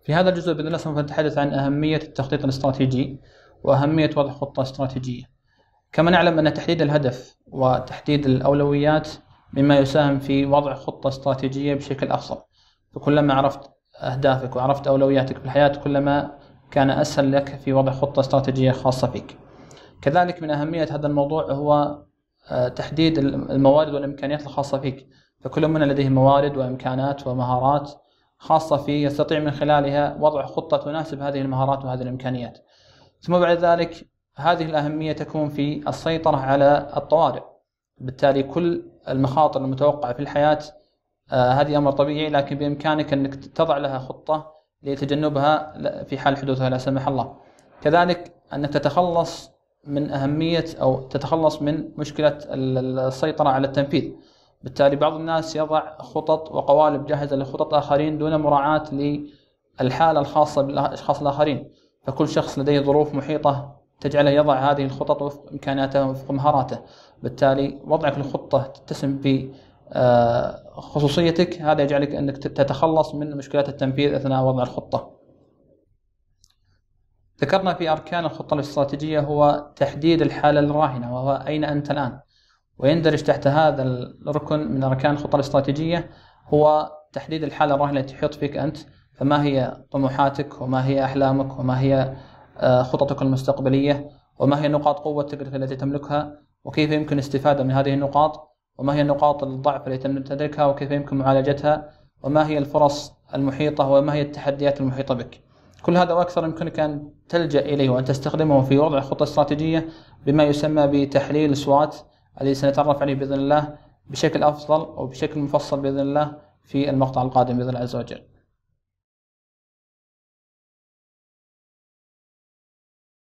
في هذا الجزء بإذن الله سوف نتحدث عن أهمية التخطيط الاستراتيجي وأهمية وضع خطة استراتيجية. كما نعلم أن تحديد الهدف وتحديد الأولويات مما يساهم في وضع خطة استراتيجية بشكل أفضل، فكلما عرفت أهدافك وعرفت أولوياتك في الحياة كلما كان أسهل لك في وضع خطة استراتيجية خاصة فيك. كذلك من أهمية هذا الموضوع هو تحديد الموارد والإمكانيات الخاصة فيك، فكل منا لديه موارد وإمكانات ومهارات خاصة فيه يستطيع من خلالها وضع خطة تناسب هذه المهارات وهذه الإمكانيات. ثم بعد ذلك هذه الأهمية تكون في السيطرة على الطوارئ، بالتالي كل المخاطر المتوقعة في الحياة هذه أمر طبيعي، لكن بإمكانك أنك تضع لها خطة لتجنبها في حال حدوثها لا سمح الله. كذلك أنك تتخلص من أهمية أو تتخلص من مشكلة السيطرة على التنفيذ، بالتالي بعض الناس يضع خطط وقوالب جاهزة لخطط آخرين دون مراعاة للحالة الخاصة بالأشخاص الآخرين، فكل شخص لديه ظروف محيطة تجعله يضع هذه الخطط وفق إمكاناته وفق مهاراته، بالتالي وضعك للخطة تتسم في خصوصيتك، هذا يجعلك أنك تتخلص من مشكلات التنفيذ أثناء وضع الخطة. ذكرنا في أركان الخطة الاستراتيجية هو تحديد الحالة الراهنة وهو أين أنت الآن، ويندرج تحت هذا الركن من أركان الخطة الاستراتيجية هو تحديد الحالة الراهنة التي تحيط فيك أنت، فما هي طموحاتك وما هي أحلامك وما هي خططك المستقبلية وما هي نقاط قوتك التي تملكها وكيف يمكن الاستفادة من هذه النقاط، وما هي نقاط الضعف التي تمتلكها وكيف يمكن معالجتها، وما هي الفرص المحيطة وما هي التحديات المحيطة بك. كل هذا وأكثر يمكنك أن تلجأ إليه وأن تستخدمه في وضع خطة استراتيجية بما يسمى بتحليل SWOT الذي سنتعرف عليه بإذن الله بشكل أفضل أو بشكل مفصل بإذن الله في المقطع القادم بإذن الله عز وجل.